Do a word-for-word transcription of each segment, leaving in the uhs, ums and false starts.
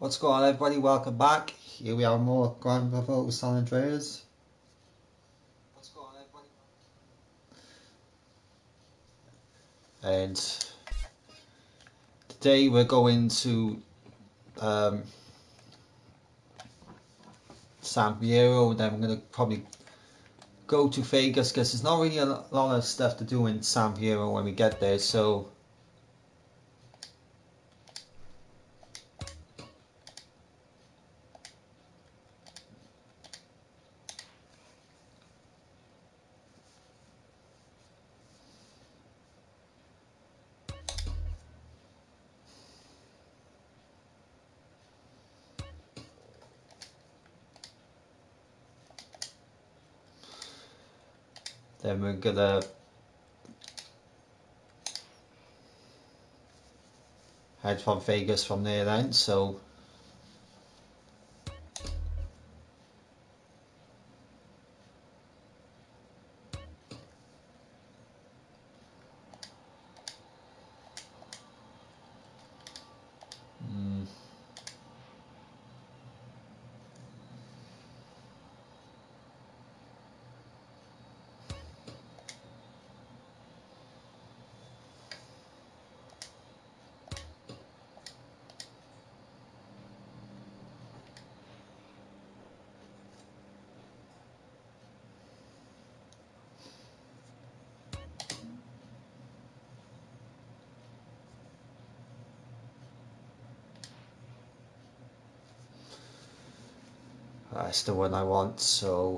What's going on, everybody? Welcome back. Here we are, more Grand Theft Auto San Andreas. What's going on, everybody? And today we're going to um, San Fierro. Then we're going to probably go to Vegas because there's not really a lot of stuff to do in San Fierro when we get there. So then we're gonna head from Vegas from there then. So mm, that's the one I want. So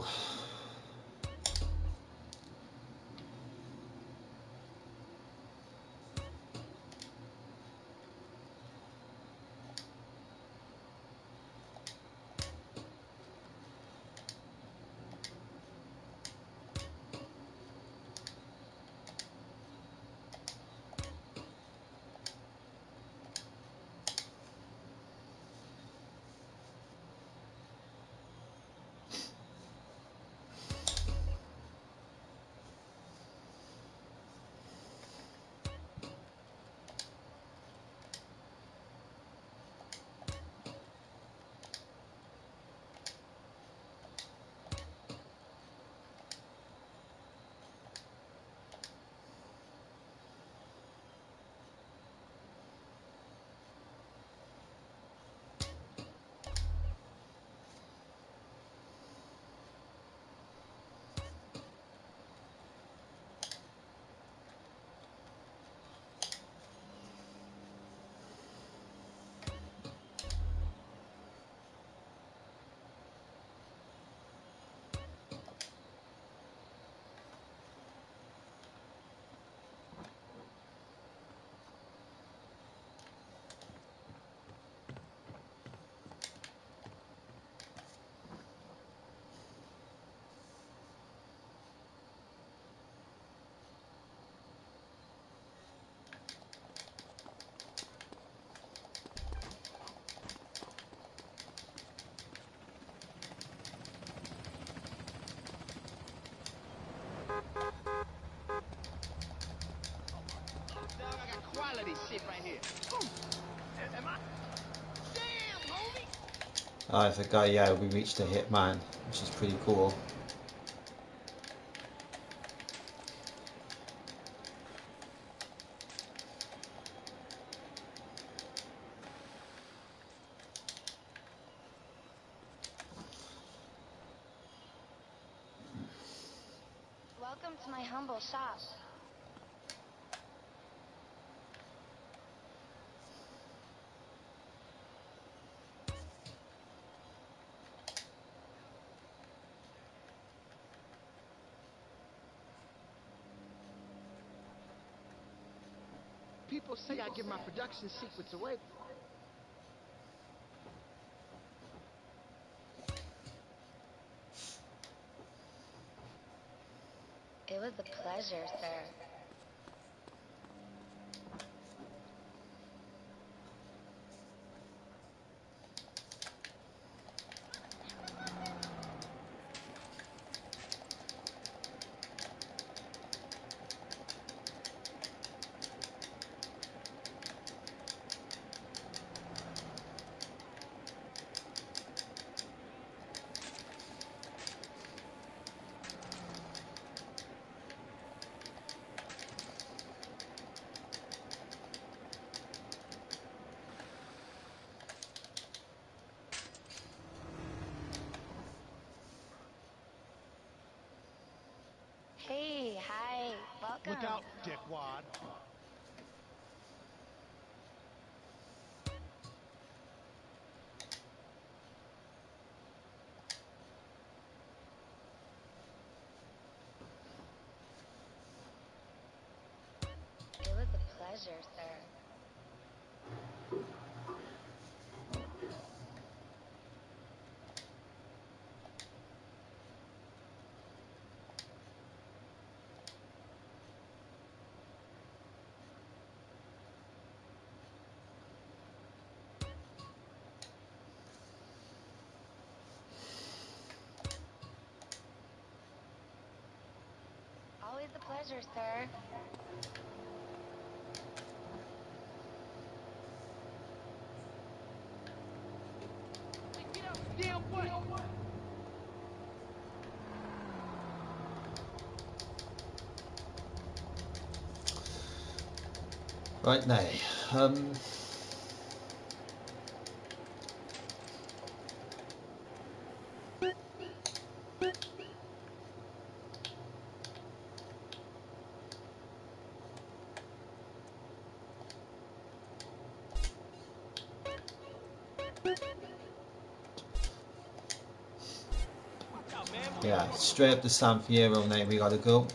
I forgot, yeah, we reached a hitman, which is pretty cool. Welcome to my humble shop. People say I give my production secrets away. It was a pleasure, sir. Welcome. Look out, dickwad. It was a pleasure, sir. Always a pleasure, sir. Get out the damn way! Right now, um, yeah, straight up to San Fierro now we gotta go.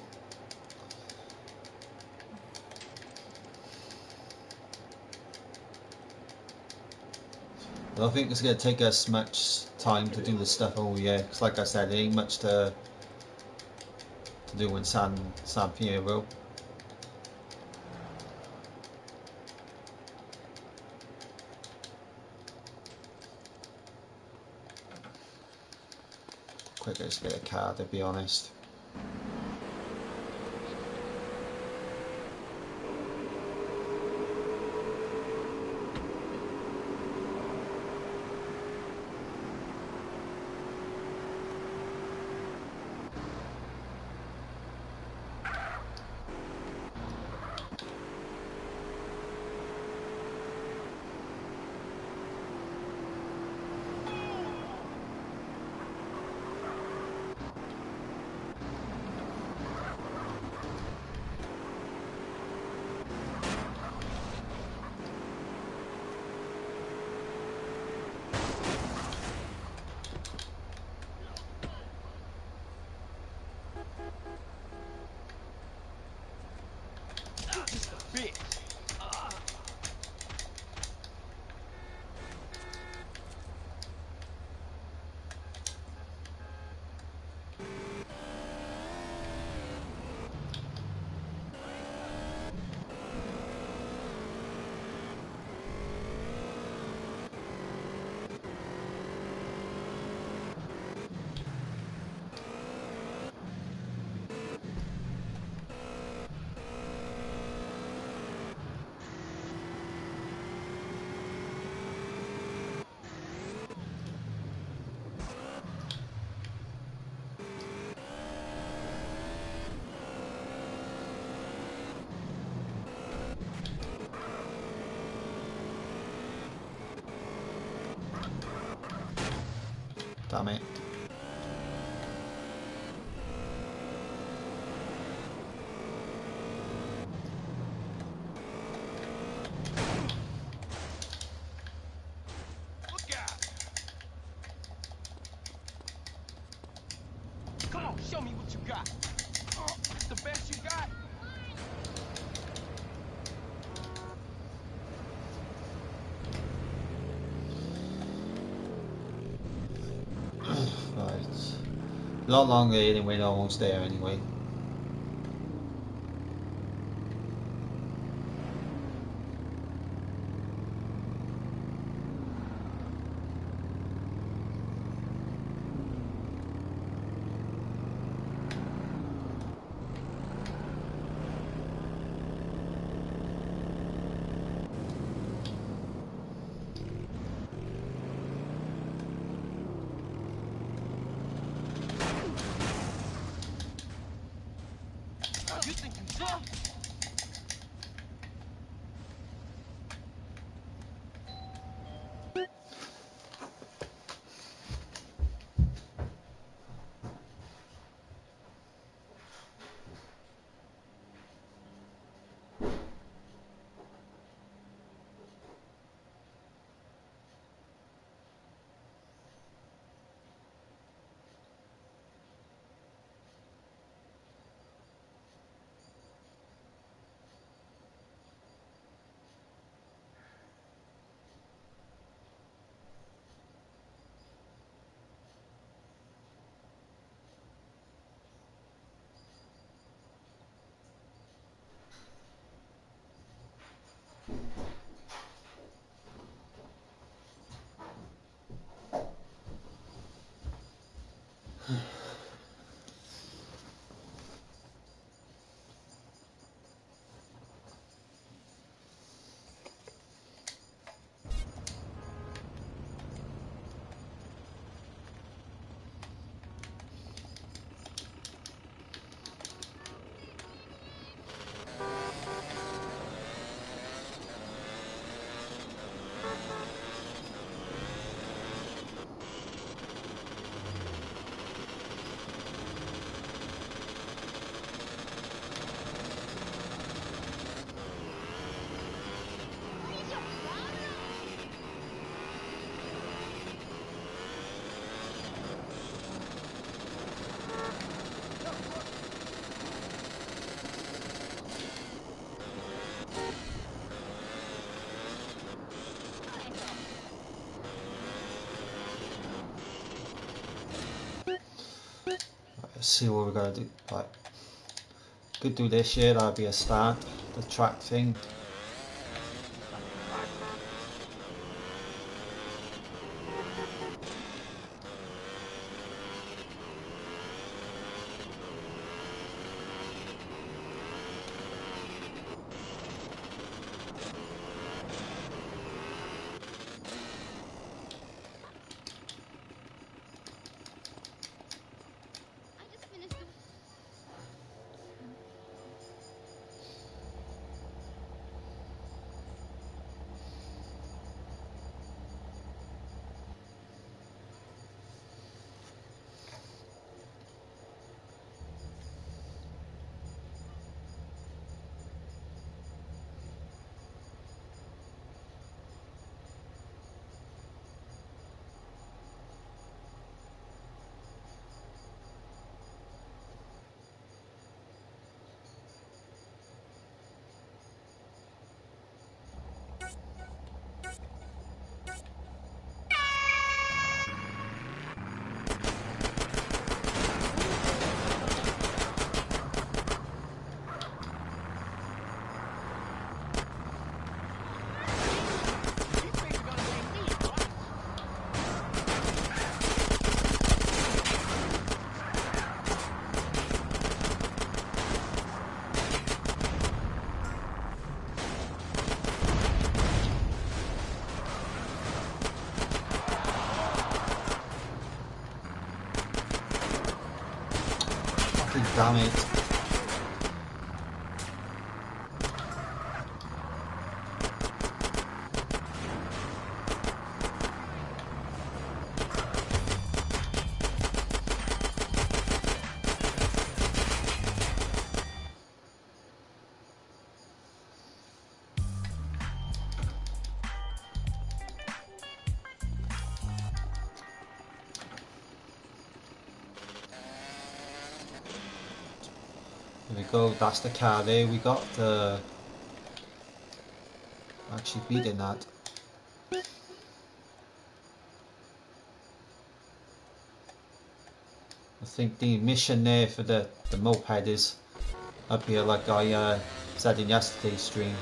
I don't think it's going to take us much time to do the stuff over here, because like I said, there ain't much to, to do in San, San Fierro. Quicker just get a car, to be honest. Just a bitch. Damn it. Look out! Come on, show me what you got. Uh, it's the best you got. Right. A lot longer anyway, we're almost there anyway. You think you tough? see what we're gonna do. Right, could do this here. That'll be a start. The track thing. Damn it. There we go, that's the car there. We got the actually beating that. I think the mission there for the, the moped is up here, like I uh, said in yesterday's stream.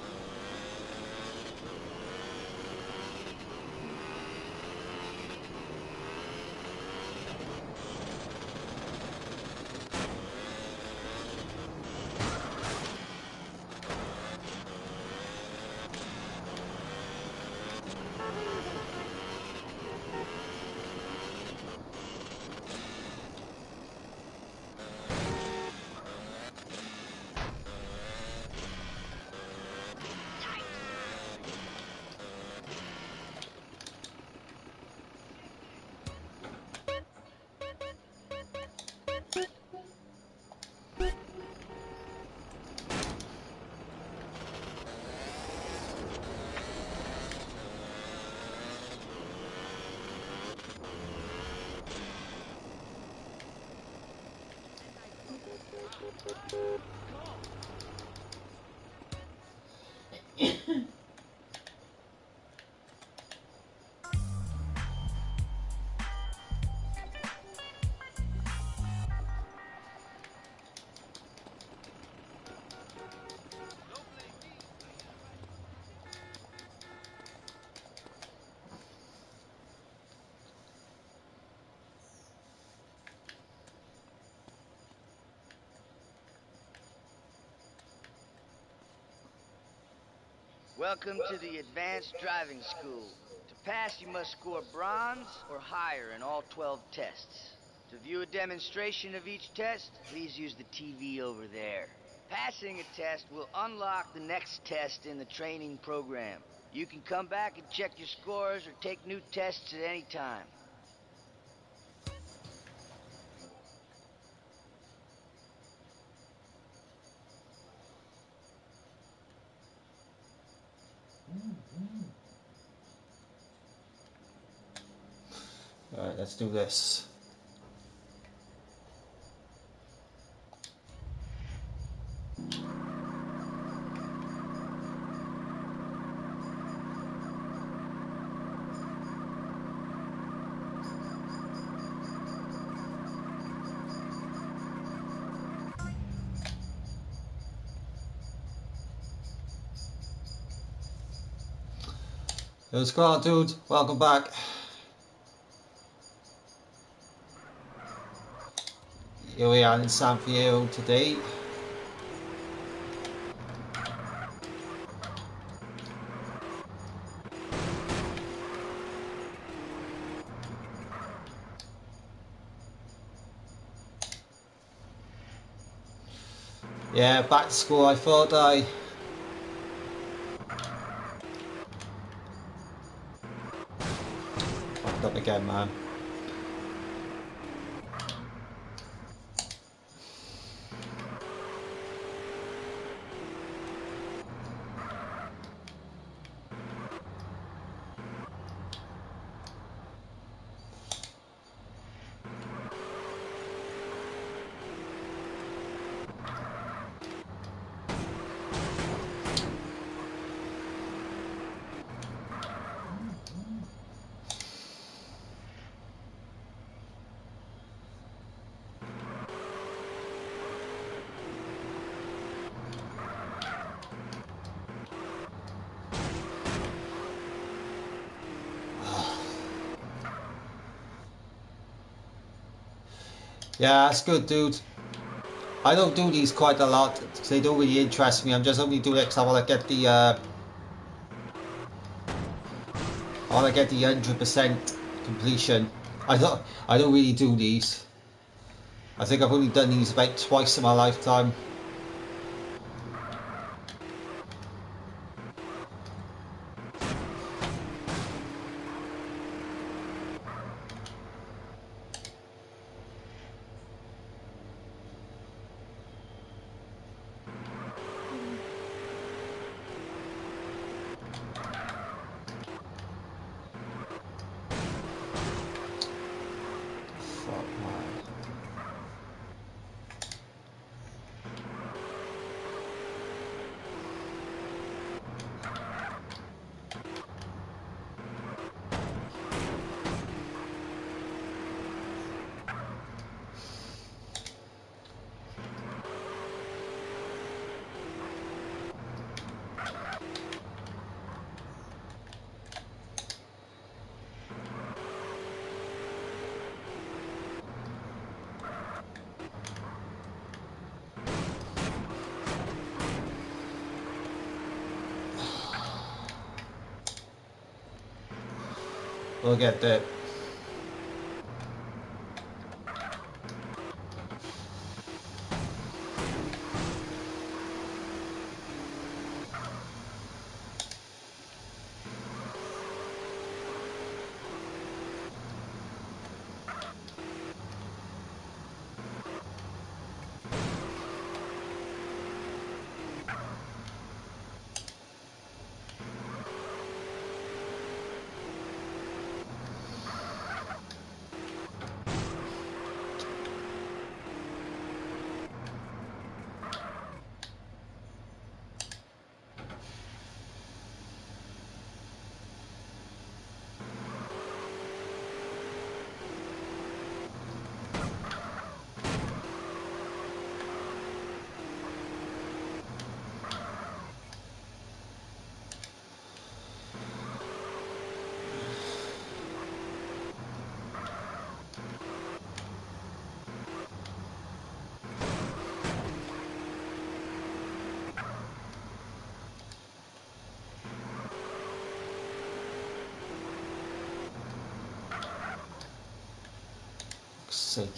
Welcome to the Advanced Driving School. To pass, you must score bronze or higher in all twelve tests. To view a demonstration of each test, please use the T V over there. Passing a test will unlock the next test in the training program. You can come back and check your scores or take new tests at any time. Alright, let's do this. What's going on, dude? Welcome back. Here we are in San Fierro today. Yeah, back to school. I thought I fucked up again, man. Yeah, that's good, dude. I don't do these quite a lot because they don't really interest me. I'm just only doing it because I want to get the uh, I want to get the hundred percent completion. I don't I don't really do these. I think I've only done these about twice in my lifetime. Fuck, man. We'll get there. Fuck's sake.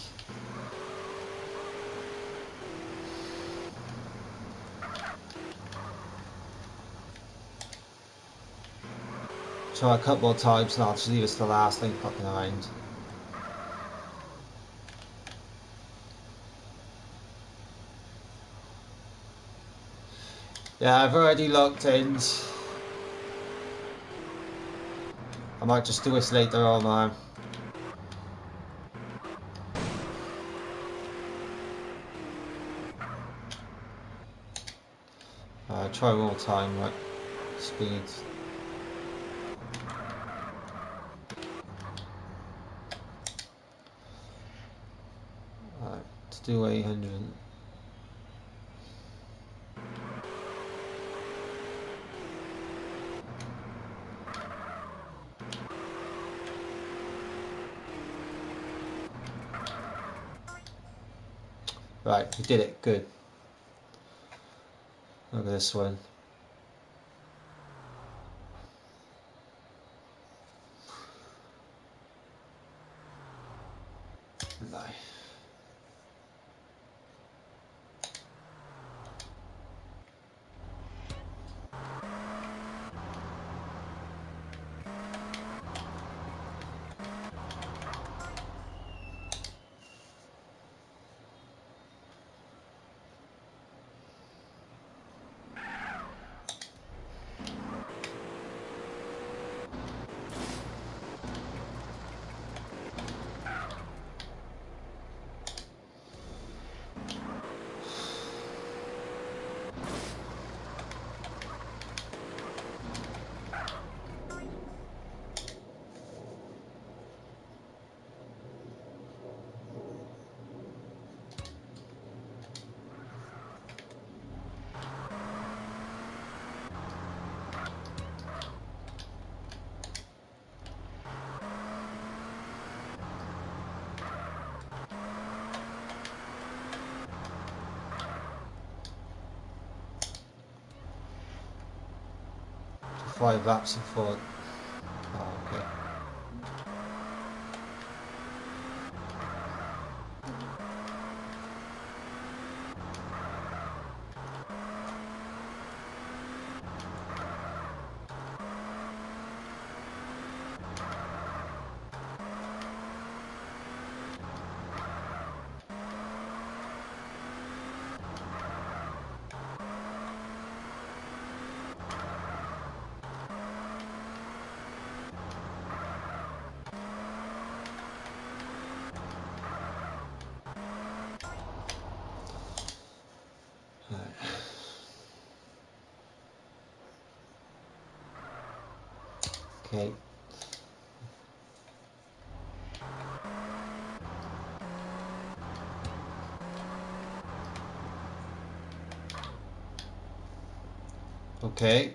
Try a couple more times and I'll just leave it to the last thing fucking around. Yeah, I've already looked in. I might just do this later on now. Uh, try one more time, right? Speed. Alright, to do eight hundred. Right, we did it. Good. Look at this one. No. Five laps and four. Oh, okay. Okay. Okay.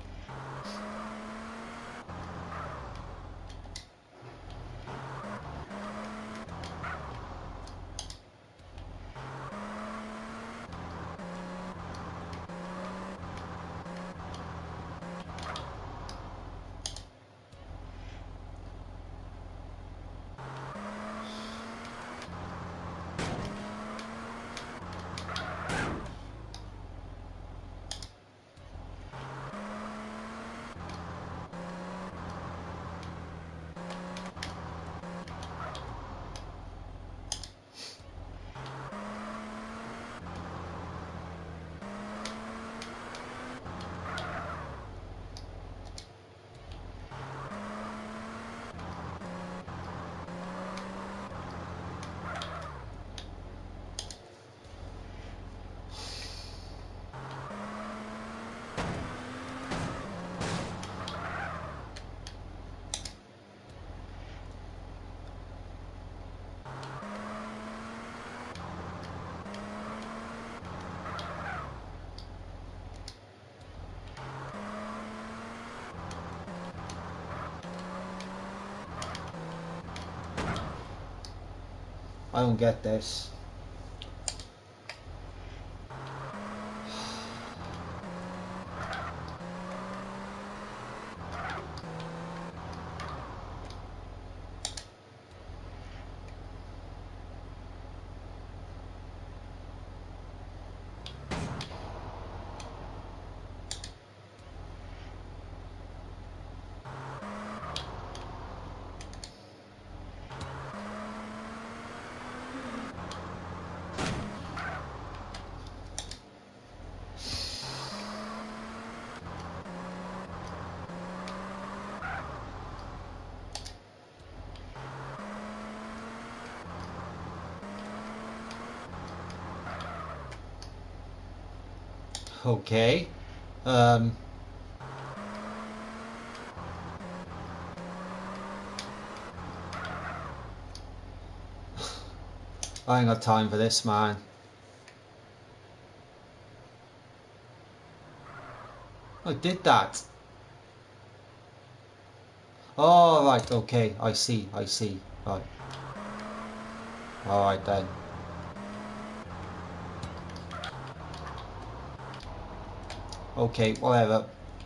I don't get this. Okay. Um, I ain't got time for this, man. I did that. Oh, right, okay. I see, I see. Right. Alright then. Okay, whatever.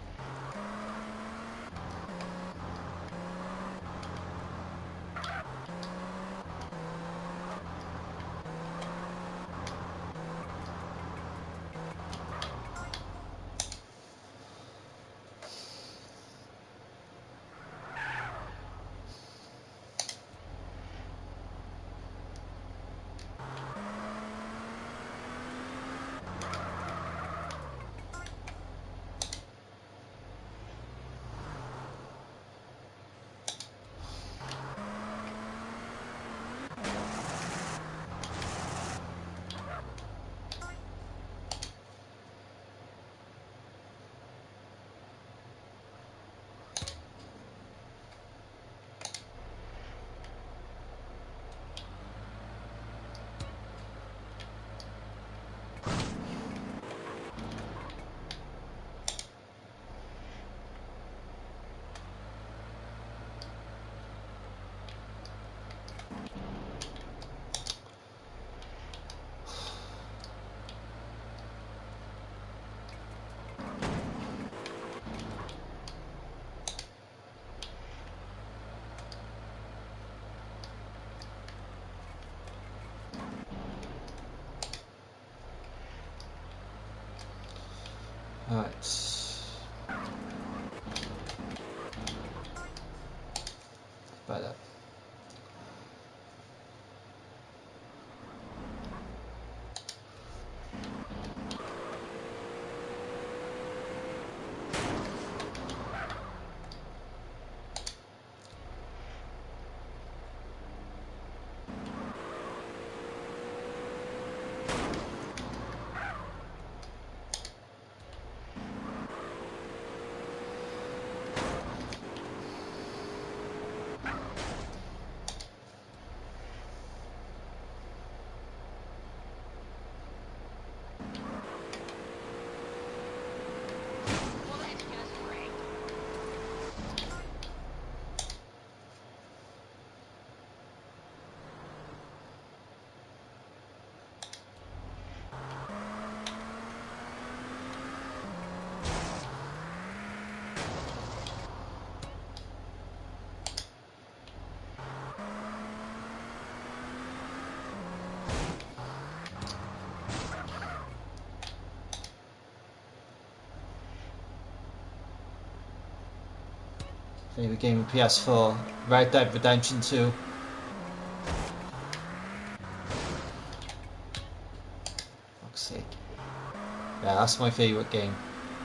Right. Better. Well, that's just great. Favorite game of P S four. Red Dead Redemption two. Fuck's sake. Yeah, that's my favorite game.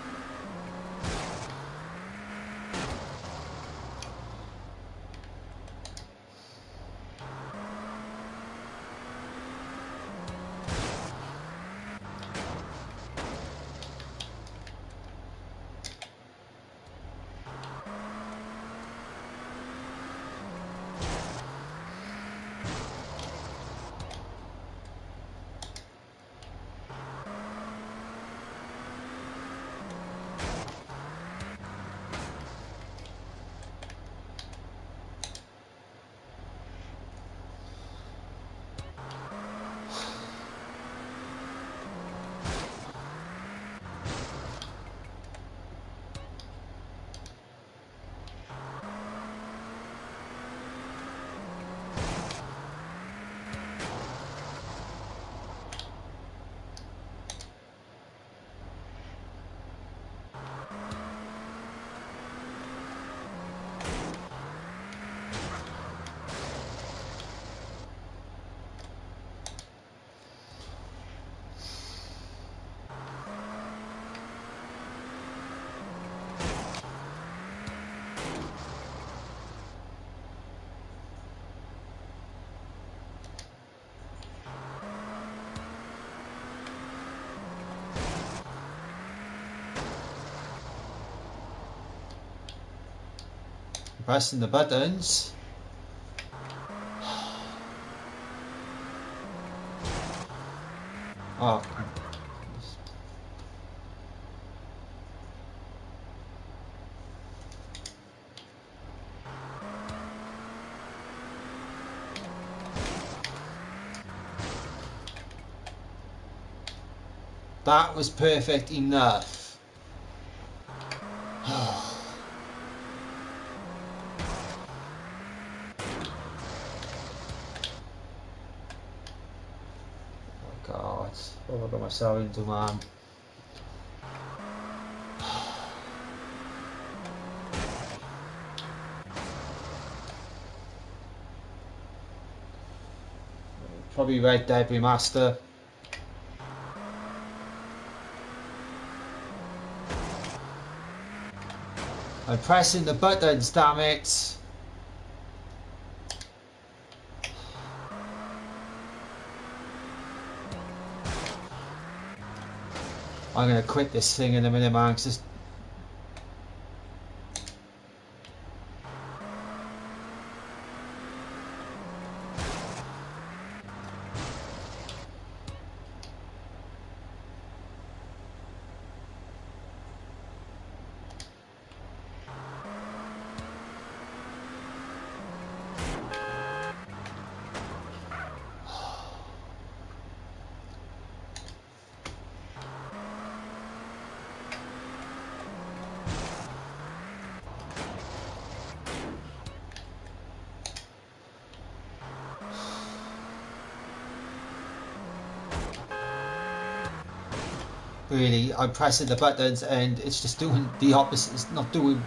Pressing the buttons. Oh. That was perfect enough. What have I got myself into, man? Probably Red Dead Remaster. I'm pressing the buttons, damn it! I'm gonna quit this thing in a minute, man, 'cause it's... Really, I'm pressing the buttons and it's just doing the opposite. It's not doing...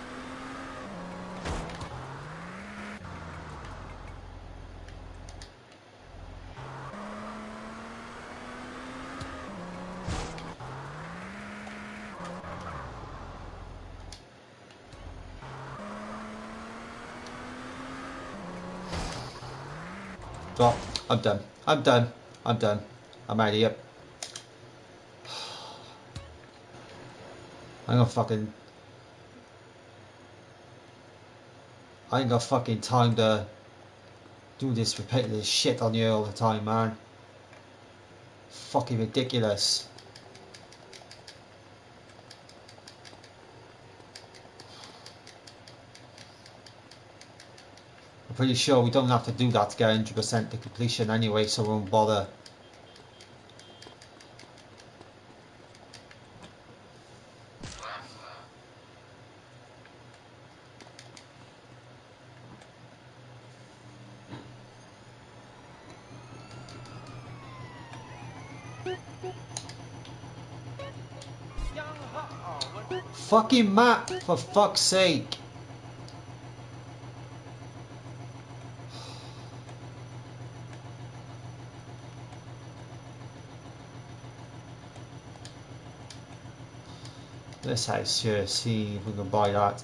Oh, I'm done. I'm done. I'm done. I'm out of here. I'm gonna fucking... I ain't got fucking time to do this repetitive shit on you all the time, man. Fucking ridiculous. I'm pretty sure we don't have to do that to get one hundred percent to completion anyway, so we won't bother. Fucking map, for fuck's sake. This house here, see if we can buy that.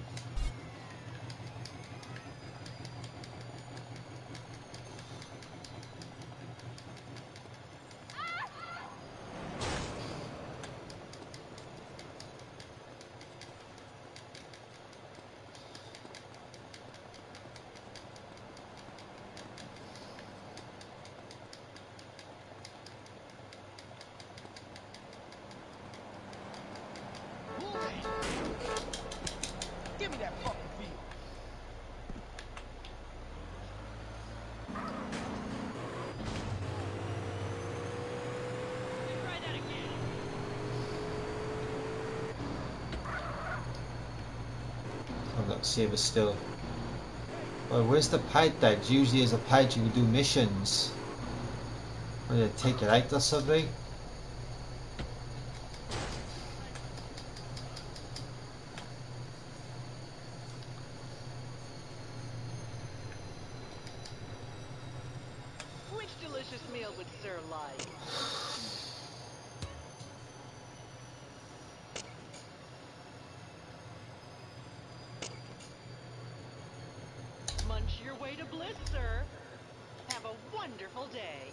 Give me that fucking feel. Try that again. Oh look, see if it's still... Oh, where's the pad then? Usually as a pad you can do missions. Or they take it out or something? Which delicious meal would Sir like? Munch your way to bliss, sir. Have a wonderful day.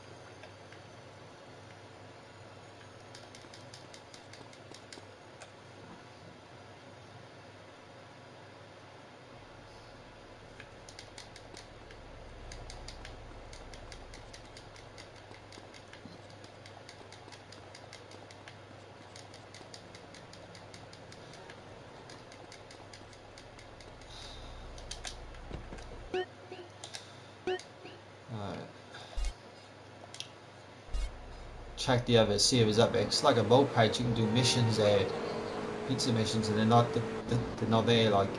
Check the others, see if it's up there. It's like a moped, you can do missions there. Pizza missions, and they're not, they're, they're not there like...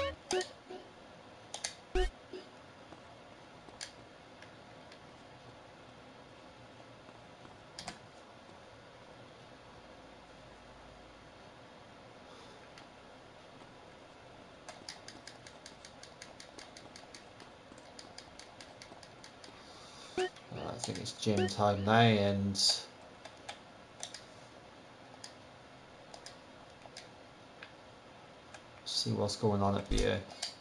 I think it's gym time now, and see what's going on up here.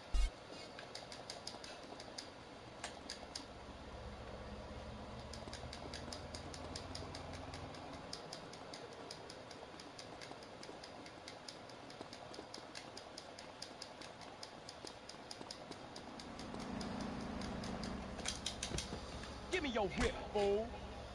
Give me your whip, fool.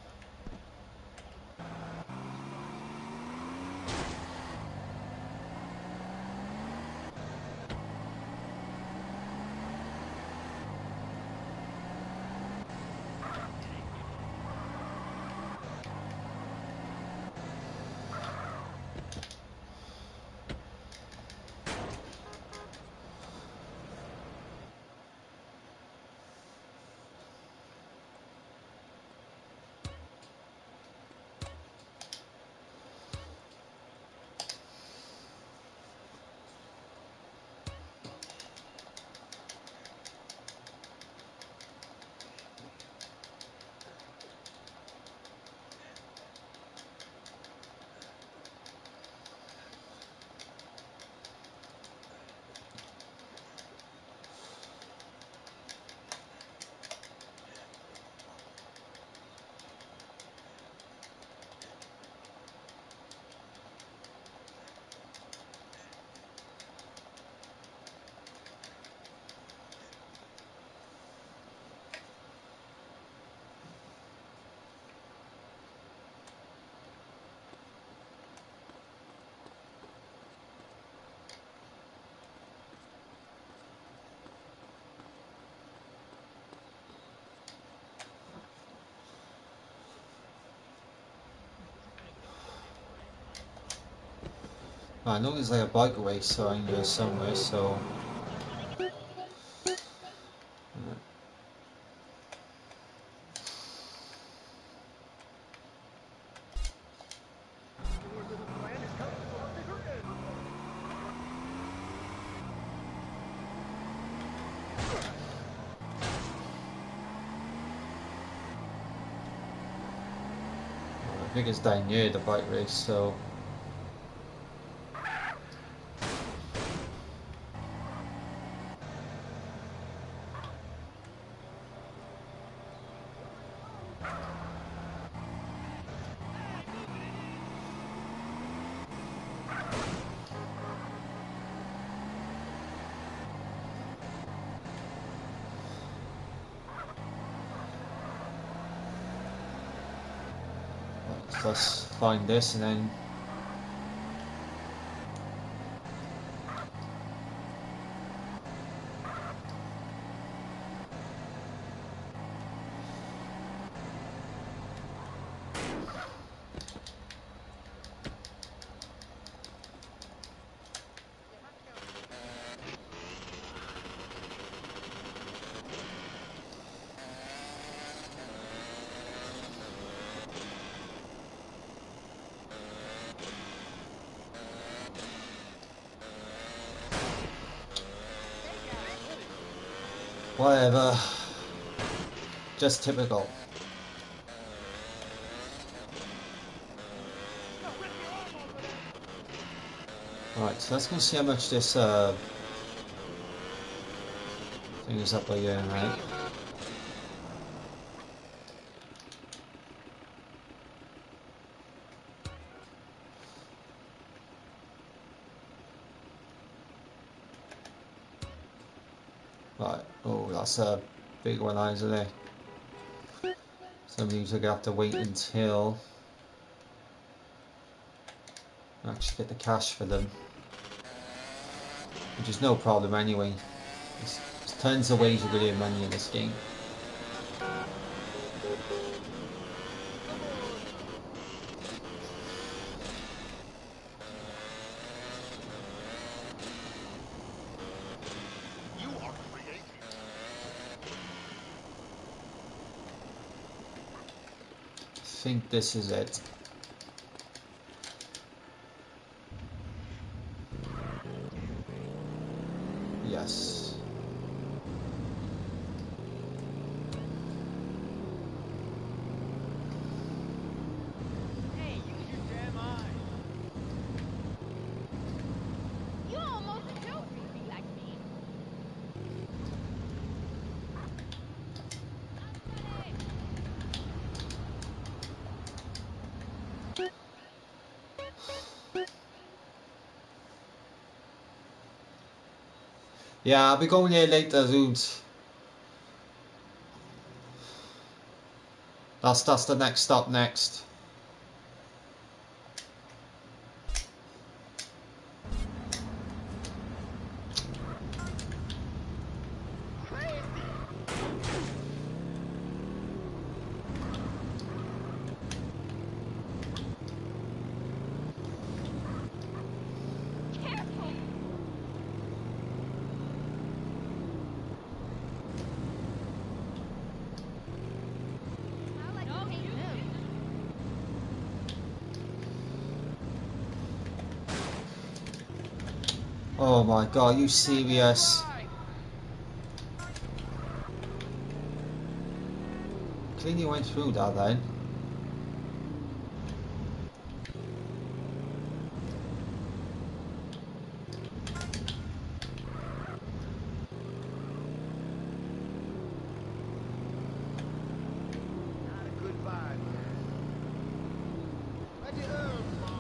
I know there's like a bike race around here somewhere, so I think it's down near the bike race, so let's find this and then whatever. Just typical. Alright, so let's go see how much this uh, thing is up by here now. Right, oh, that's a big one, isn't it? Some of these are going to have to wait until I actually get the cash for them, which is no problem anyway. There's, there's tons of ways you could earn money in this game. think this is it. Yes. Hey, use your damn eyes. You almost killed me, be like me. Yeah, I'll be going there later, dudes. That's that's the next stop next. Careful. I like to paint them. Oh my god, are you serious? Clearly went through that then. Not a good vibe. Where'd you herbs, Mom?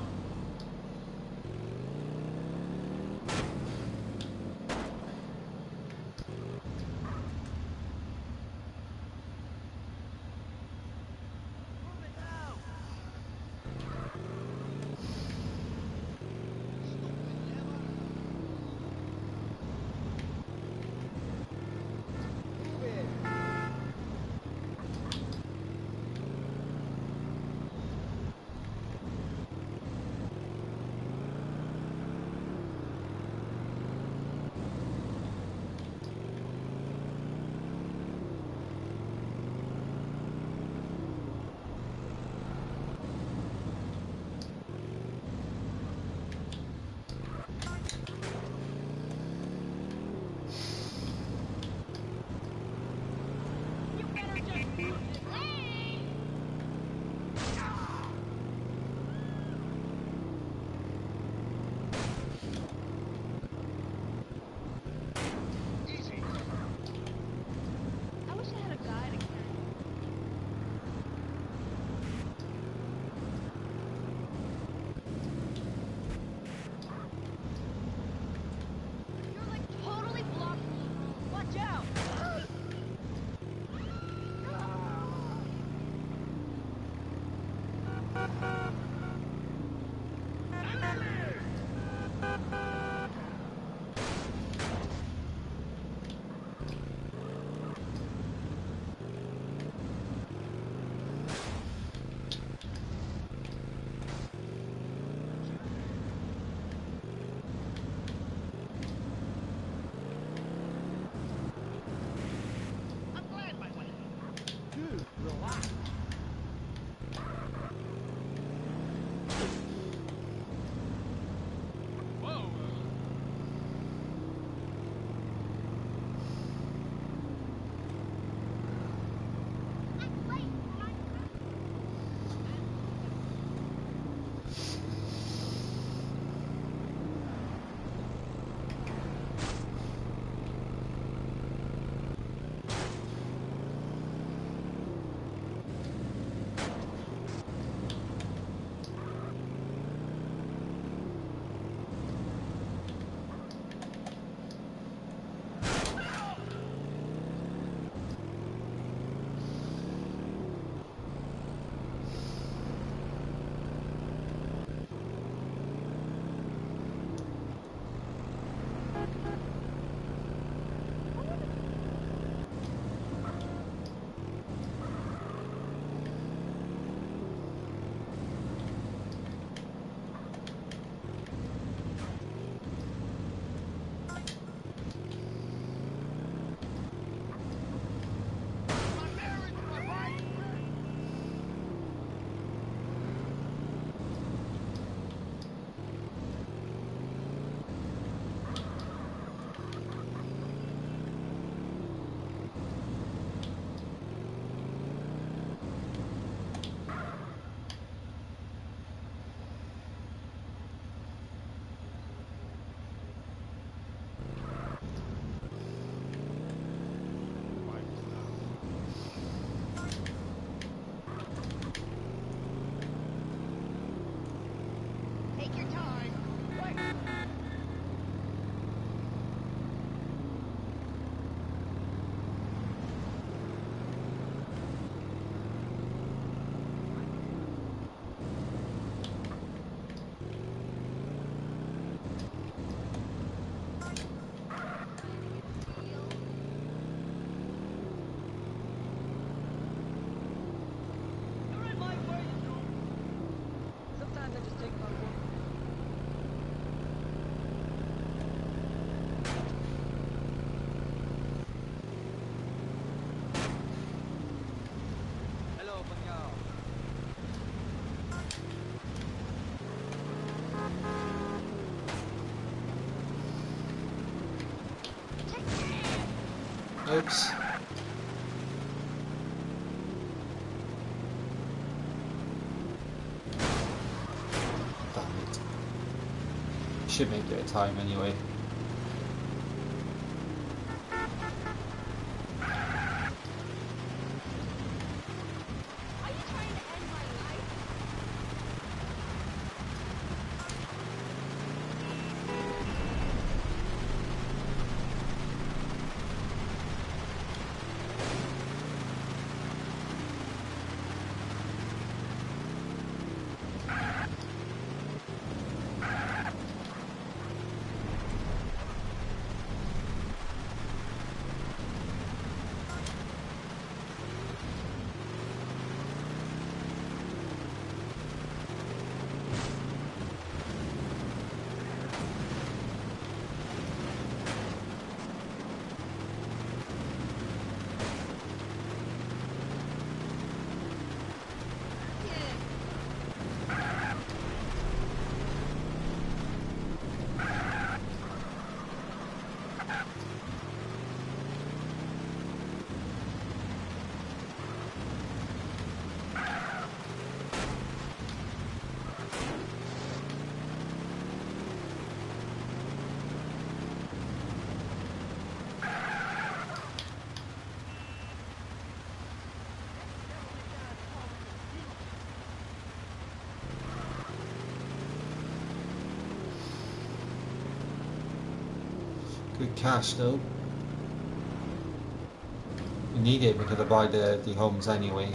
Oops. Damn it. Should make it a time anyway. Are you trying to end my life? Good cash though. We need it because I buy the, the homes anyway.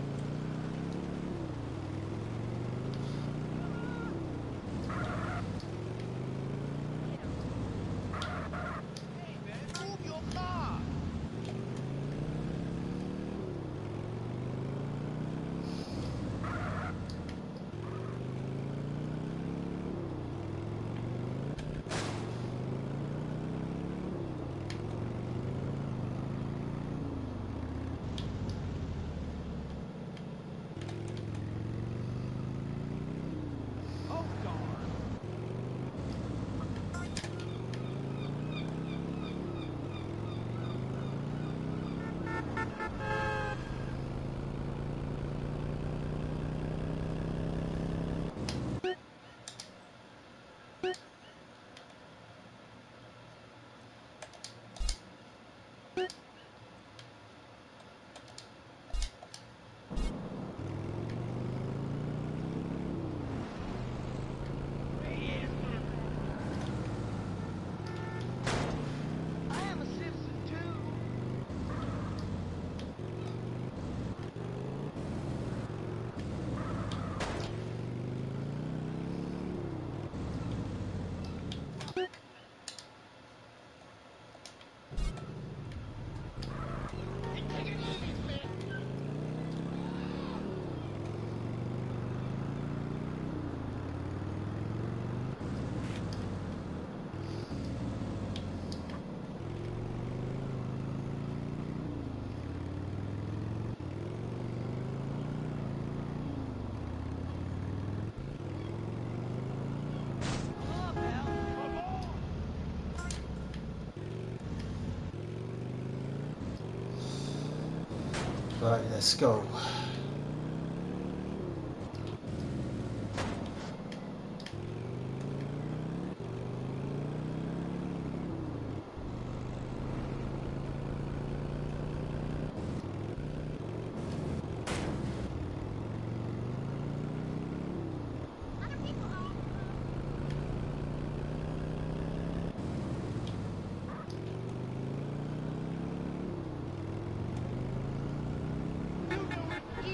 Hey, man, move your car. Oh, darn. I am a citizen too. Pull up, Al. Right, let's go. Other people own. You knew it.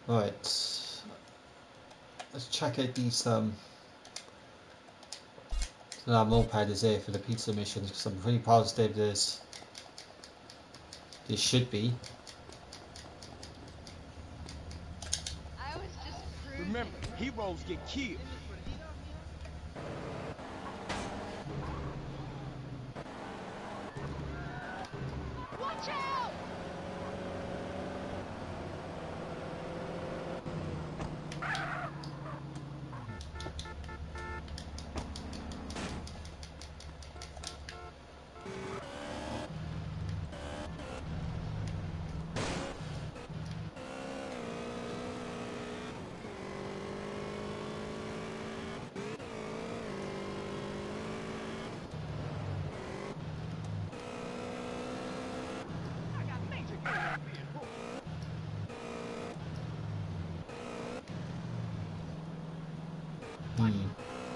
Right, let's check out these um that moped is there for the pizza missions, because I'm pretty positive there's there should be. I was just cruising. Remember, heroes get killed. Watch out! I got major game on being hooked. Hmm.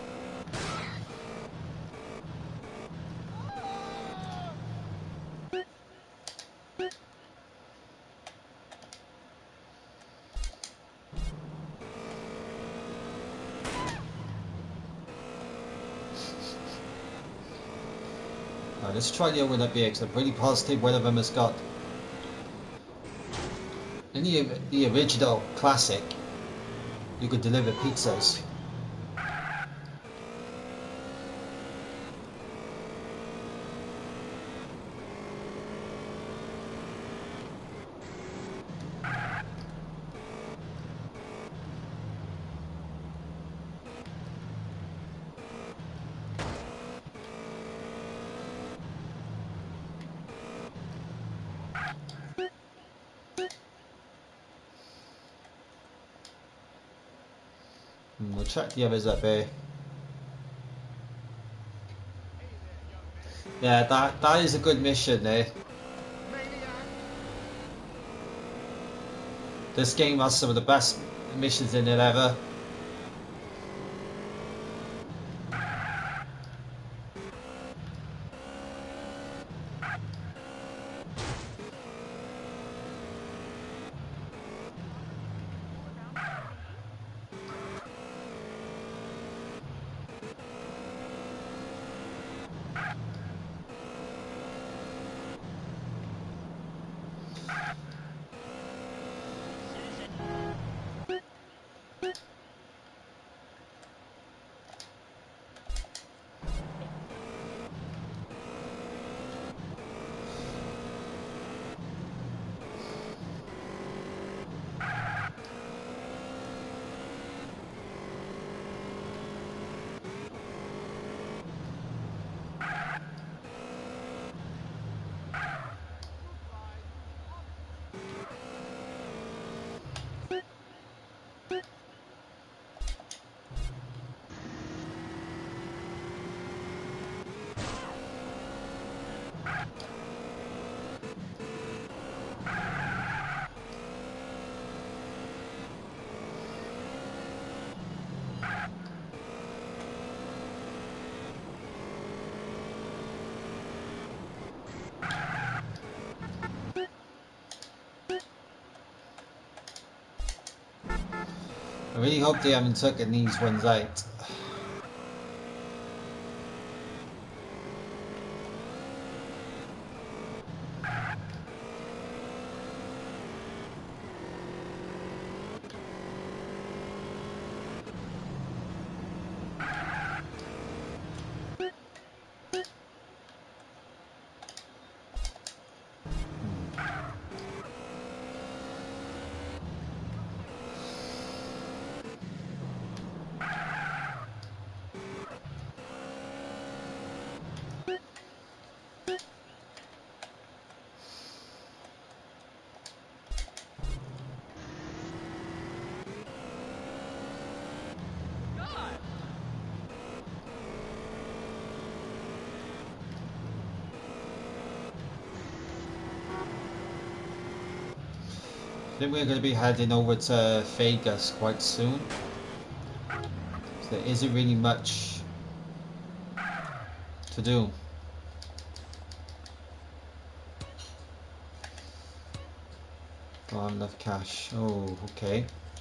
Right, let's try the other beer, because I'm pretty positive one of them has got. In the, the original classic, you could deliver pizzas. Hmm, we'll check the others up here. Yeah, that that is a good mission there. This game has some of the best missions in it ever. I really hope they haven't taken these ones out. I think we're going to be heading over to Vegas quite soon. So there isn't really much to do. Not enough cash. Oh, okay.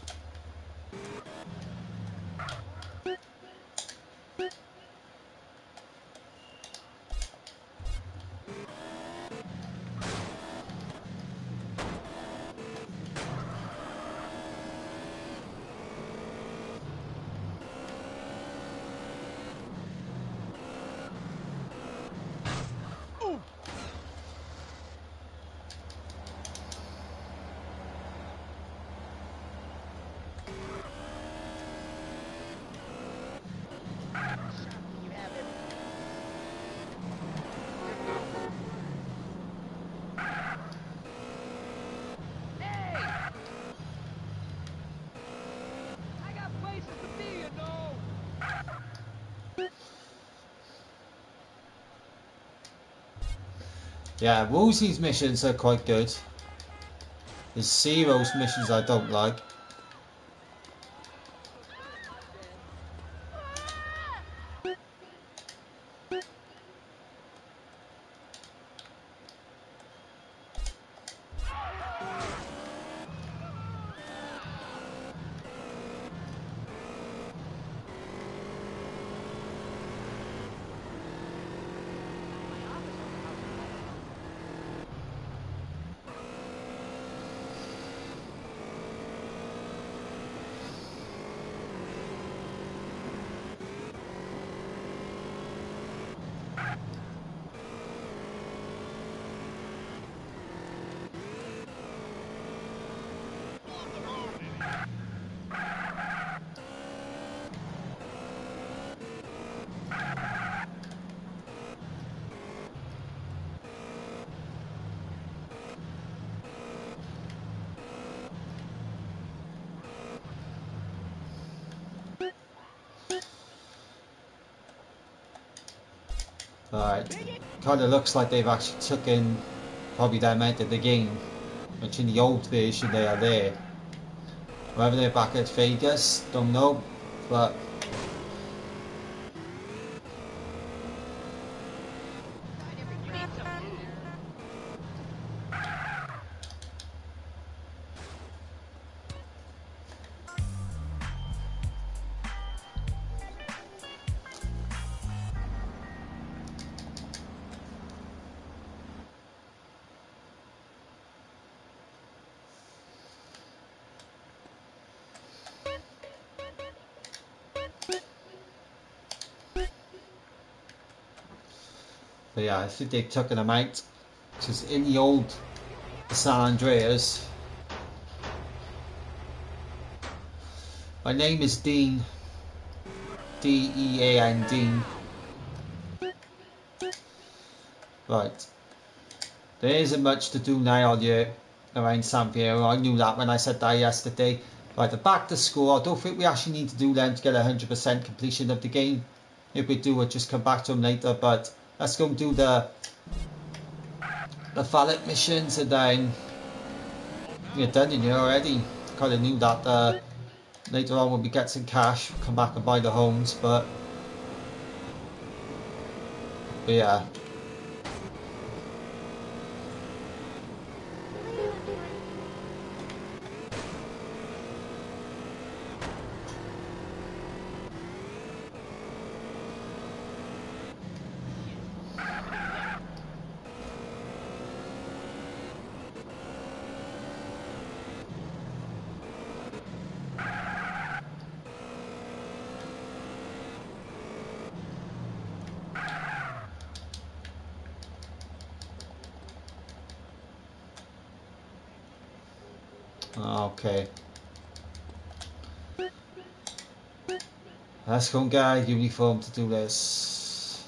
Yeah, Woolsey's missions are quite good. It's Zero's missions I don't like. Alright, kind of looks like they've actually taken probably the amount of the game, which in the old version they are there. Whether they're back at Vegas, don't know, but But yeah, I think they've taken them out. Because in the old San Andreas, my name is Dean, D E A N, Dean. Right, there isn't much to do now on here around San Fierro. I knew that when I said that yesterday. Right, the back to school, I don't think we actually need to do them to get one hundred percent completion of the game. If we do, we'll just come back to them later, but let's go and do the the valet missions and then we're done in here already. Kind of knew that uh, later on when we get some cash, we'll come back and buy the homes, but, but yeah. Okay. Let's go and get a uniform to do this.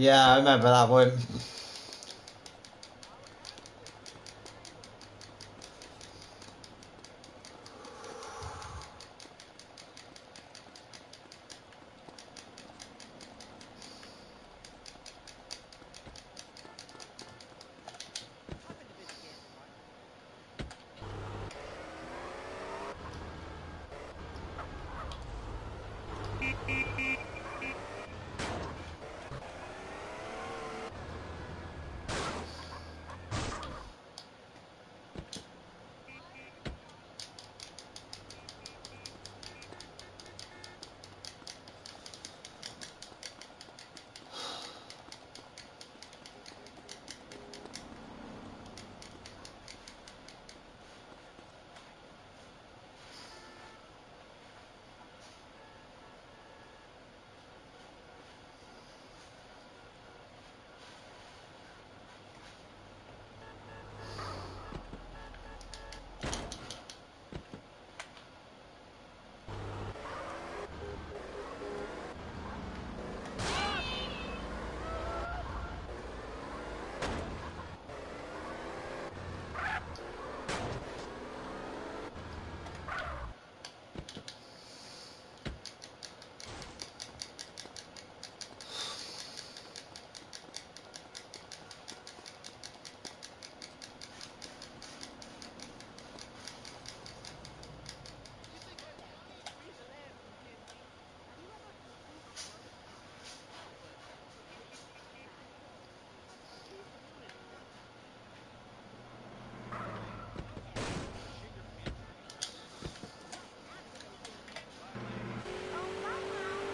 Yeah, I remember that one. I've been to visit Gandhi once. You think I freeze a land from Gandhi? Have you ever Googled words? No, but maybe try. He's really cool. Okay, shit your pants and leave town. Yeah, absolutely. Bye, lady. Oh, bye now.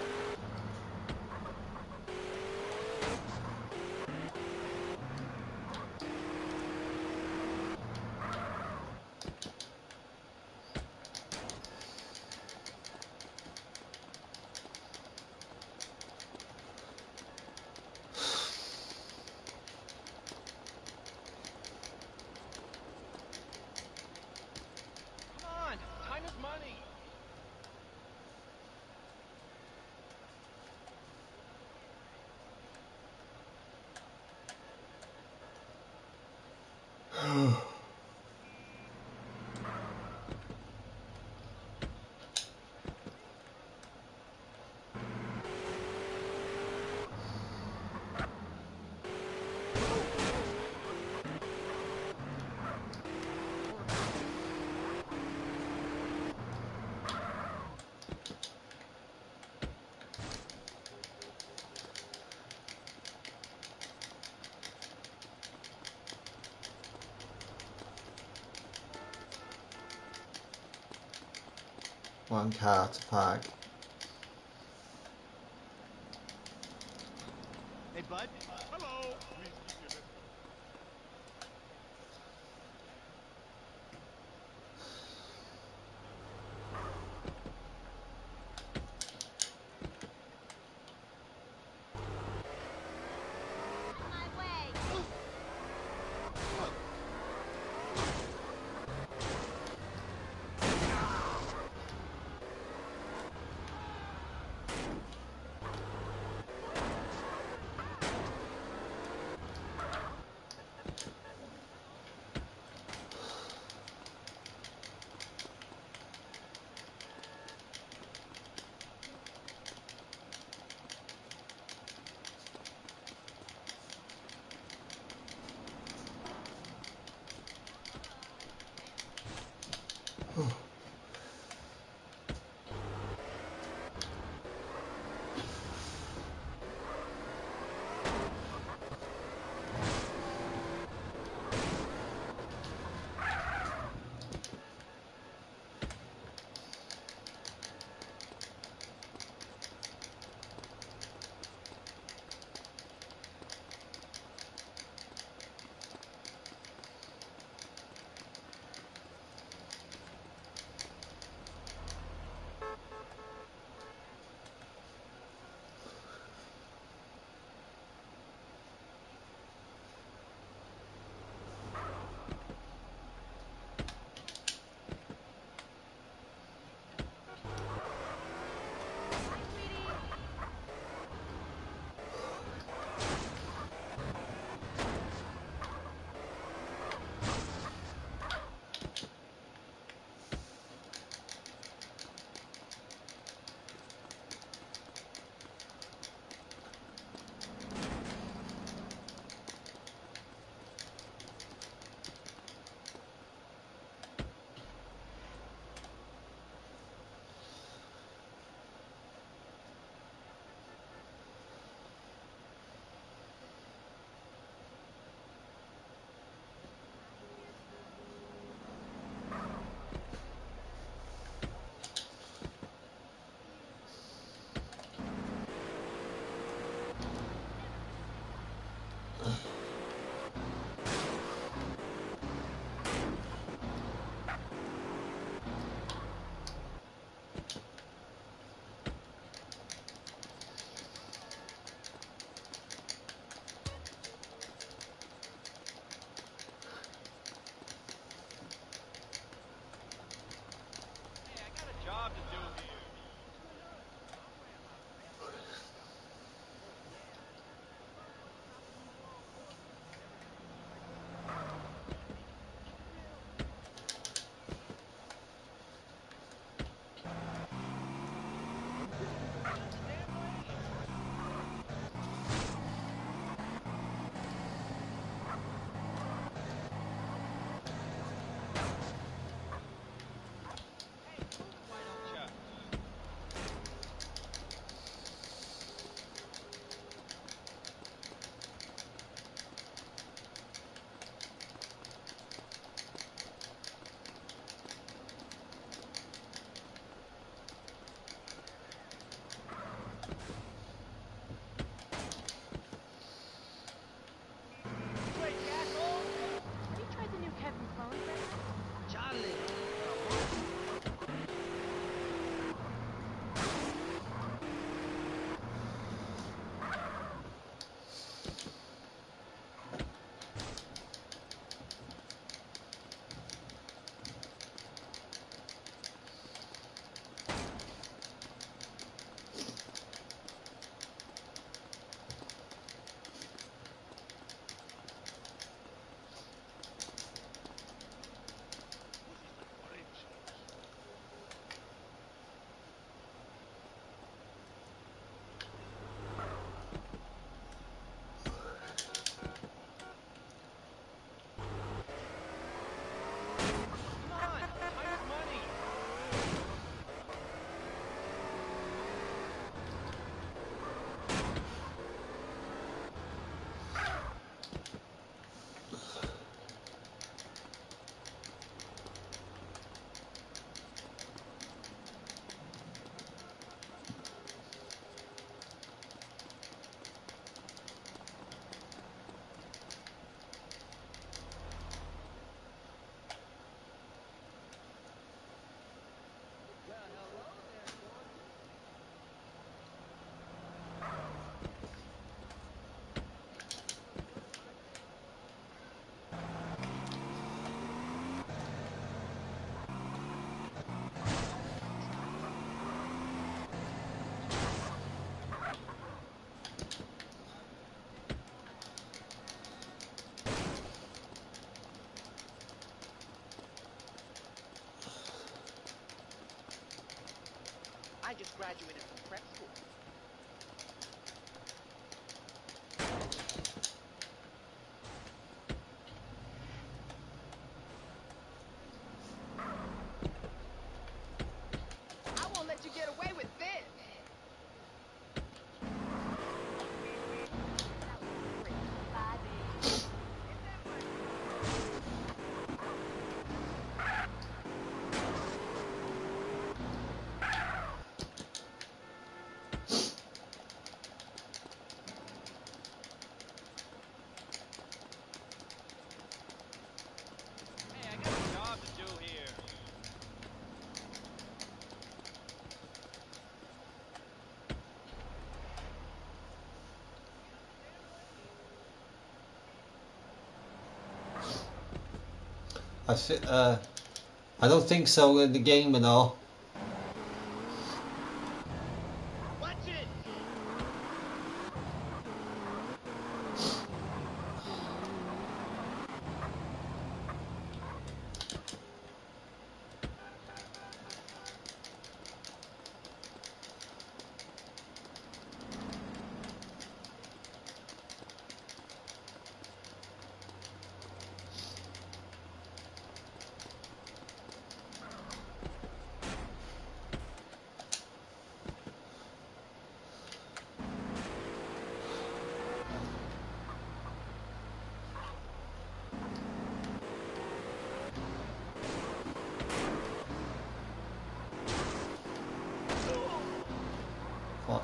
Come on, time is money. One car to park. Hey, bud. Hello. Please keep your distance. On my way. I thi- uh, I don't think so in the game and all. Watch it! Fuck.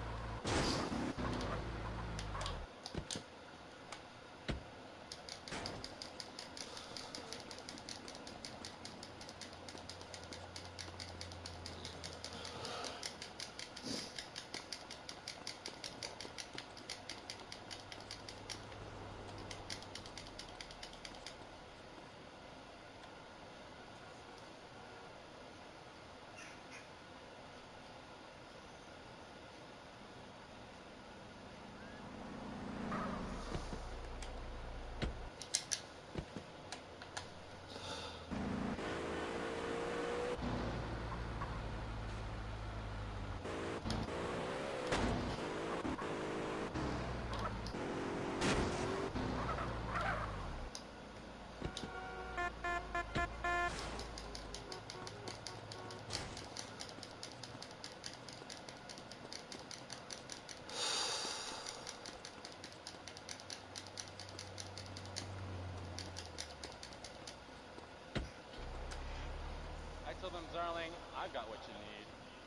I told them, darling, I've got what you need.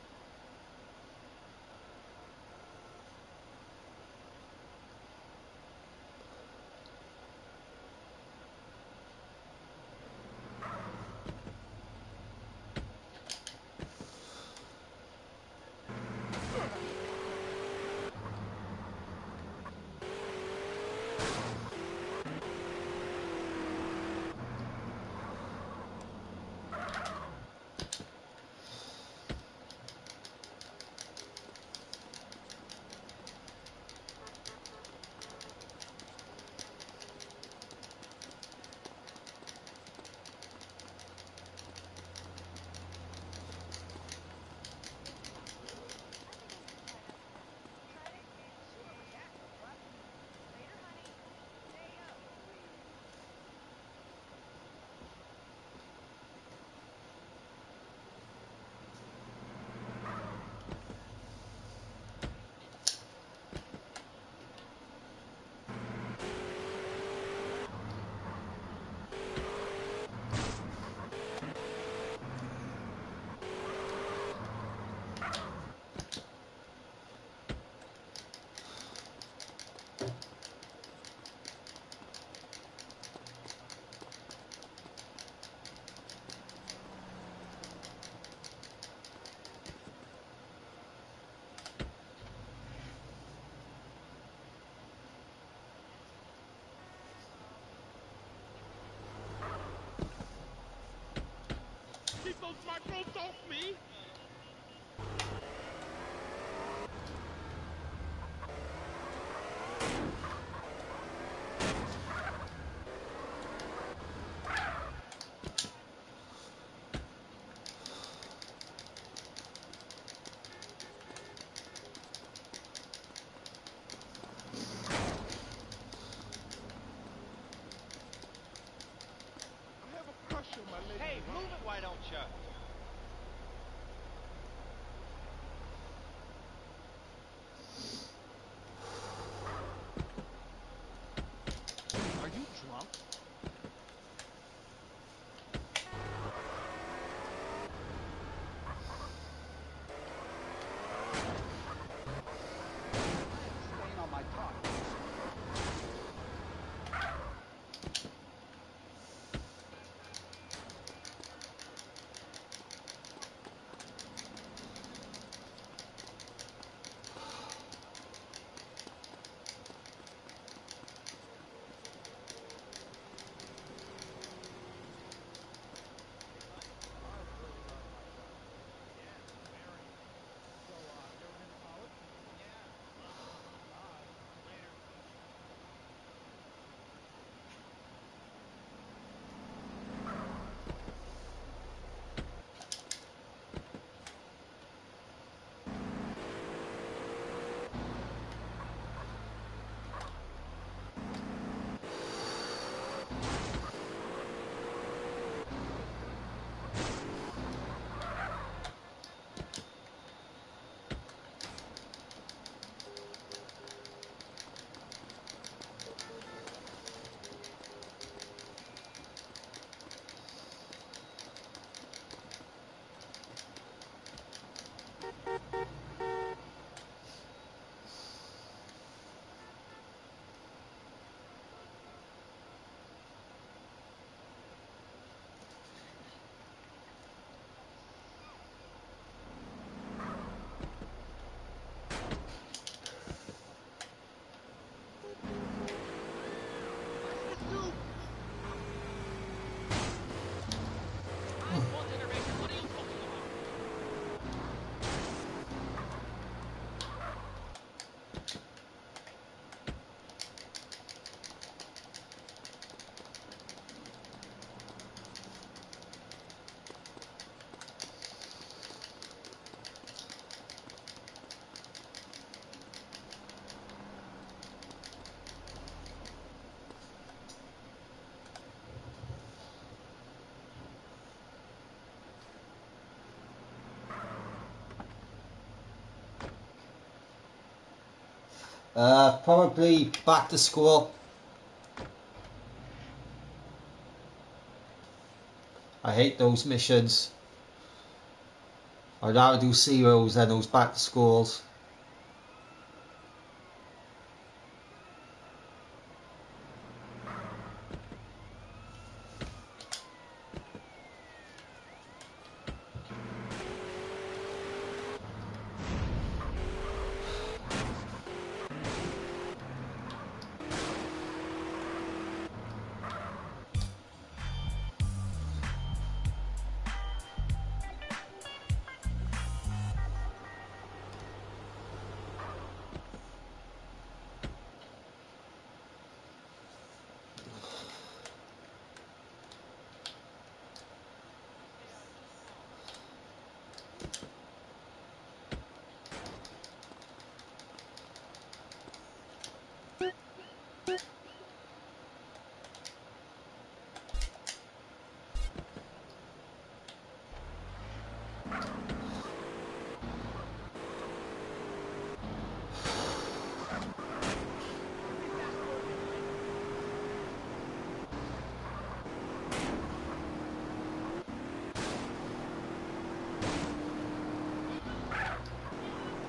Later, honey. Stay up, please. Keep those microbes off me! I have a crush on my lady. Hey, move it, why don't you? Are you drunk? Stain on my top. do? I'm one generation. What are you talking about? Uh, probably back to school. I hate those missions. I'd rather do zeros than those back to schools.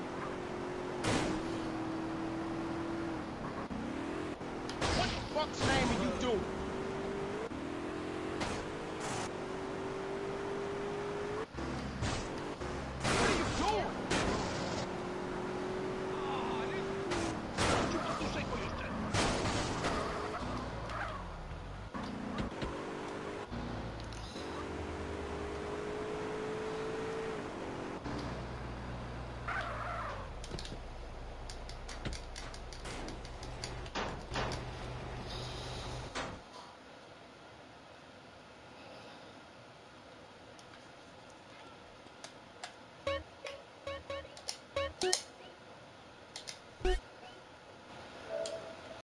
What fuck's